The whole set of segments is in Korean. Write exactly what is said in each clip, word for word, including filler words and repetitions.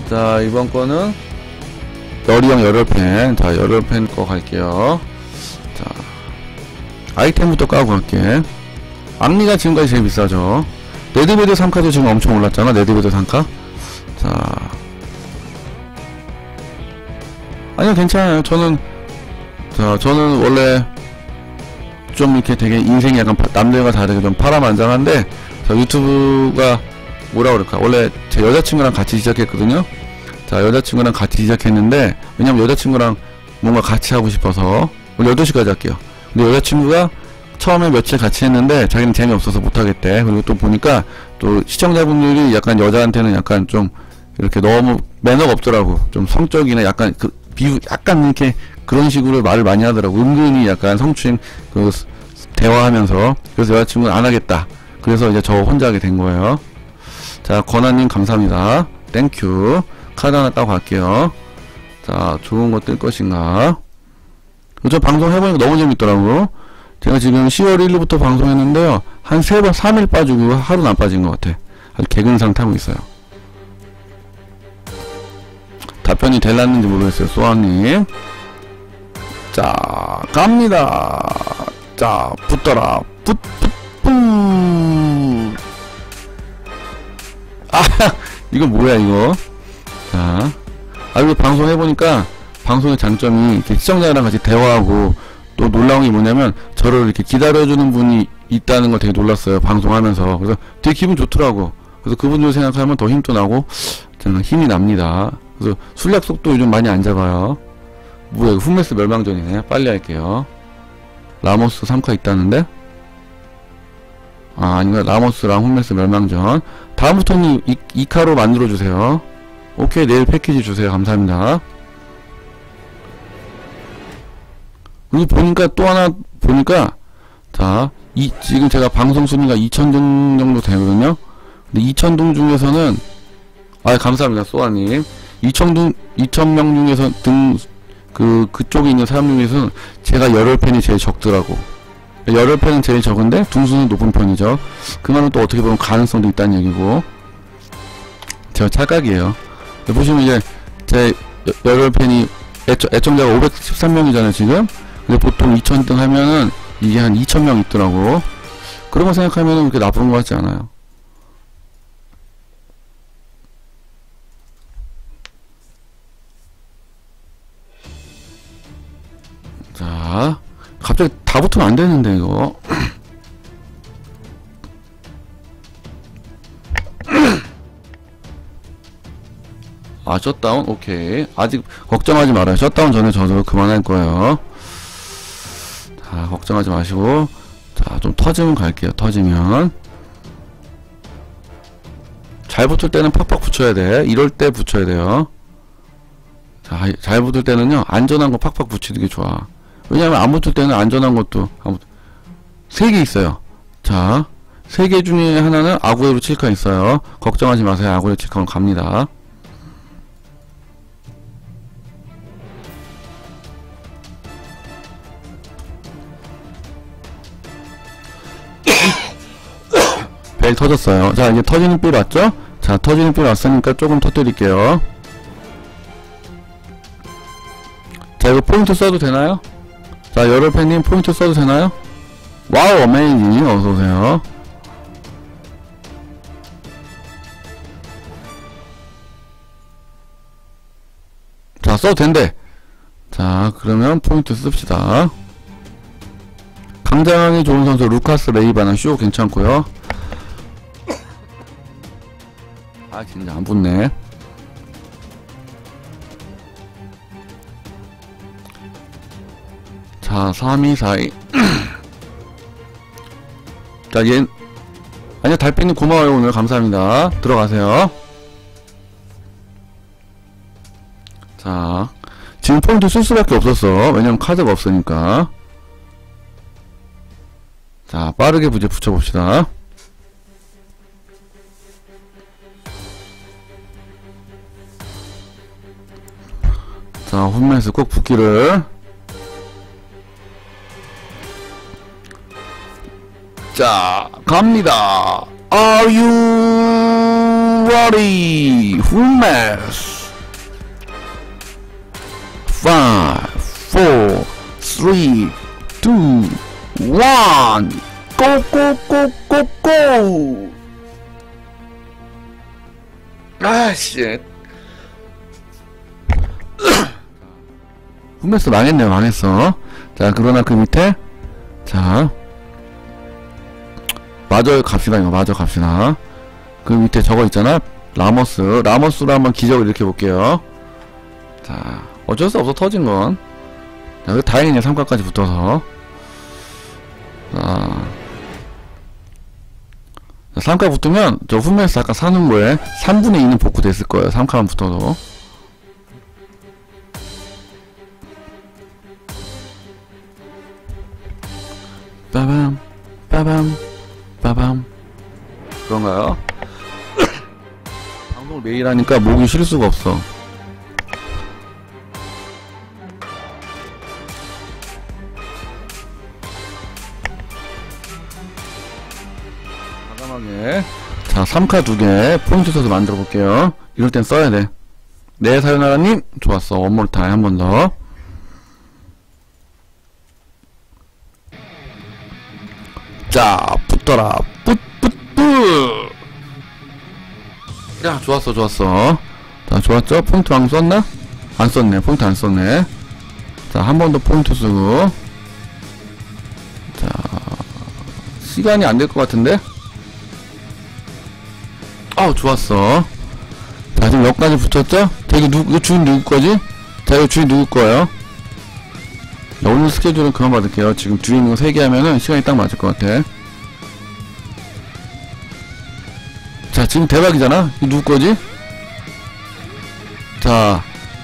자, 이번 거는 열이형 열혈펜. 자, 열혈펜 거 갈게요. 자, 아이템부터 까고 갈게. 악리가 지금까지 제일 비싸죠. 레드베드 상카도 지금 엄청 올랐잖아. 레드베드 상카. 자, 아니요, 괜찮아요. 저는, 자, 저는 원래 좀 이렇게 되게 인생이 약간 남들과 다르게 좀 파란만장한데, 자, 유튜브가 뭐라 그럴까. 원래 제 여자친구랑 같이 시작했거든요. 자, 여자친구랑 같이 시작했는데, 왜냐면 여자친구랑 뭔가 같이 하고 싶어서, 오늘 여덟 시까지 할게요. 근데 여자친구가 처음에 며칠 같이 했는데, 자기는 재미없어서 못하겠대. 그리고 또 보니까, 또 시청자분들이 약간 여자한테는 약간 좀, 이렇게 너무 매너가 없더라고. 좀 성적이나 약간 그, 비유, 약간 이렇게 그런 식으로 말을 많이 하더라고. 은근히 약간 성추행, 그, 대화하면서. 그래서 여자친구는 안 하겠다. 그래서 이제 저 혼자 하게 된 거예요. 자, 권한님 감사합니다. 땡큐. 카드 하나 따고 갈게요. 자, 좋은 거 뜰 것인가. 저 방송 해보니까 너무 재밌더라고. 제가 지금 시월 일일부터 방송했는데요. 한 세 번, 삼 일 빠지고 하루는 안 빠진 것 같아. 아주 개근상 타고 있어요. 답변이 될랐는지 모르겠어요. 소아님. 자, 갑니다. 자, 붙더라. 붙, 붙, 뿌. 아, 이거 뭐야, 이거. 자, 아, 이거 방송 해보니까, 방송의 장점이, 이렇게 시청자랑 같이 대화하고, 또 놀라운 게 뭐냐면, 저를 이렇게 기다려주는 분이 있다는 거 되게 놀랐어요. 방송하면서. 그래서 되게 기분 좋더라고. 그래서 그분들 생각하면 더 힘도 나고, 저는 힘이 납니다. 그래서 술 약속도 요즘 많이 안 잡아요. 뭐야, 이거 훔메스 멸망전이네. 빨리 할게요. 라모스 삼 카 있다는데? 아, 아닌가? 라모스랑 훔메스 멸망전. 다음부터는 이, 이 카로 만들어주세요. 오케이, 내일 패키지 주세요. 감사합니다. 그리고 보니까 또 하나, 보니까, 자, 이, 지금 제가 방송 순위가 이천 등 정도 되거든요? 근데 이천 등 중에서는, 아, 감사합니다. 소아님. 이천 등, 이천 명 중에서 등, 그, 그쪽에 있는 사람 중에서는 제가 열혈팬이 제일 적더라고. 열혈팬은 제일 적은데, 등수는 높은 편이죠. 그 말은 또 어떻게 보면 가능성도 있다는 얘기고. 제가 착각이에요. 보시면 이제, 제 열혈팬이, 애청, 애청자가 오백십삼 명이잖아요, 지금? 근데 보통 이천 등 하면은, 이게 한 이천 명 있더라고. 그런 거 생각하면은 그렇게 나쁜 것 같지 않아요. 자, 갑자기 다 붙으면 안 되는데, 이거. 아, 셧다운? 오케이. 아직, 걱정하지 말아요. 셧다운 전에 저도 그만할 거예요. 자, 걱정하지 마시고. 자, 좀 터지면 갈게요. 터지면. 잘 붙을 때는 팍팍 붙여야 돼. 이럴 때 붙여야 돼요. 자, 잘 붙을 때는요, 안전한 거 팍팍 붙이는 게 좋아. 왜냐면 안 붙을 때는 안전한 것도 세 개 있어요. 자, 세 개 중에 하나는 아구에로 칠 카 있어요. 걱정하지 마세요. 아구에로 칠 카는 갑니다. 벨 터졌어요. 자, 이제 터지는 삘 왔죠? 자, 터지는 삘 왔으니까 조금 터뜨릴게요. 자, 이거 포인트 써도 되나요? 자, 열혈팬님 포인트 써도 되나요? 와우, 어메이징. 어서오세요. 자, 써도 된대. 자, 그러면 포인트 씁시다. 강장이 좋은 선수 루카스 레이바나 쇼 괜찮고요. 아, 진짜 안 붙네. 자, 삼, 이, 사, 이. 자, 얘, 아니요, 달팽님 고마워요. 오늘 감사합니다. 들어가세요. 자, 지금 포인트 쓸 수밖에 없었어. 왜냐면 카드가 없으니까. 자, 빠르게 부제 붙여봅시다. 자, 홈맨스 꼭 붙기를. 자, 갑니다. Are you ready? 홈맨스. five, four, three, two, one. Go, go, go, go, go. 아, 씨. 홈메스 망했네요, 망했어. 자, 그러나 그 밑에, 자, 마저 갑시다, 이거, 마저 갑시다. 그 밑에 저거 있잖아? 라모스. 라모스로 한번 기적을 일으켜 볼게요. 자, 어쩔 수 없어, 터진 건. 자, 그 다행이네, 삼각까지 붙어서. 자, 삼각 붙으면, 저 홈메스 아까 사는 거에 삼분의 이는 복구 됐을 거예요, 삼각만 붙어도. 빠밤, 빠밤, 빠밤. 그런가요? 방송을 매일 하니까 목이 쉴 수가 없어. 과감하게. 자, 삼 카 두 개, 포인트 써서 만들어 볼게요. 이럴 땐 써야 돼. 네, 사요나라님. 좋았어. 원몰 타임 한 번 더. 자, 붙어라. 뿌, 뿌, 뿌. 야, 좋았어, 좋았어. 자, 좋았죠? 포인트 방 썼나? 안 썼네. 포인트 안 썼네. 자, 한 번 더 포인트 쓰고. 자, 시간이 안 될 것 같은데? 아우, 좋았어. 자, 지금 여기까지 붙었죠? 자, 이거 누구, 이거 주인 누구 거지? 자, 이거 주인 누구 거예요? 자, 오늘 스케줄은 그만 받을게요. 지금 뒤에 있는 거 세 개 하면은 시간이 딱 맞을 것 같아. 자, 지금 대박이잖아? 이 누구 거지? 자,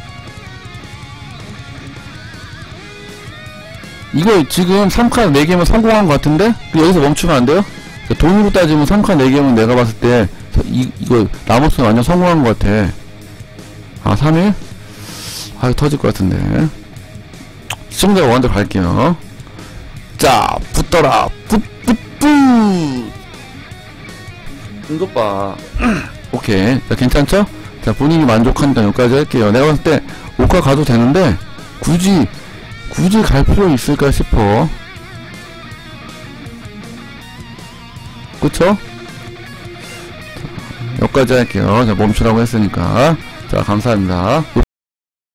이거 지금 삼 카 네 개면 성공한 것 같은데? 여기서 멈추면 안 돼요? 자, 돈으로 따지면 삼 카 네 개면 내가 봤을 때 이, 이거 라모스 완전 성공한 것 같아. 아, 삼 일? 아, 이거 터질 것 같은데. 시청자가 원대로 갈게요. 자, 붙더라. 뿌, 뿌, 뿌. 이것 봐. 오케이. 자, 괜찮죠? 자, 본인이 만족한다. 여기까지 할게요. 내가 봤을 때 오 카 가도 되는데, 굳이, 굳이 갈 필요 있을까 싶어. 그쵸? 자, 여기까지 할게요. 자, 멈추라고 했으니까. 자, 감사합니다.